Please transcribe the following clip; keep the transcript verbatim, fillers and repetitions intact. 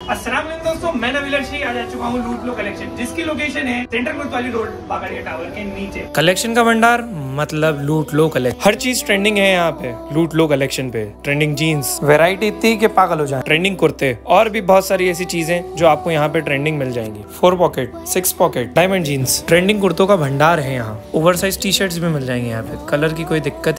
अस्सलाम वालेकुम दोस्तों, मैं नवील अर्शी आज आ चुका हूँ लूट लो कलेक्शन, जिसकी लोकेशन है central Kotwali road Bakaria tower के नीचे। कलेक्शन का भंडार मतलब लूट लो कलेक्शन। हर चीज ट्रेंडिंग है यहाँ पे लूट लो कलेक्शन पे। ट्रेंडिंग जीन्स, वैरायटी इतनी कि पागल हो जाए। ट्रेंडिंग कुर्ते और भी बहुत सारी ऐसी चीजें जो आपको यहाँ पे ट्रेंडिंग मिल जाएंगी। Four pocket, six pocket, diamond jeans, trending कुर्तों का भंडार है यहाँ। ओवर साइज टी शर्ट्स भी मिल जाएंगे यहाँ पे, कलर की कोई दिक्कत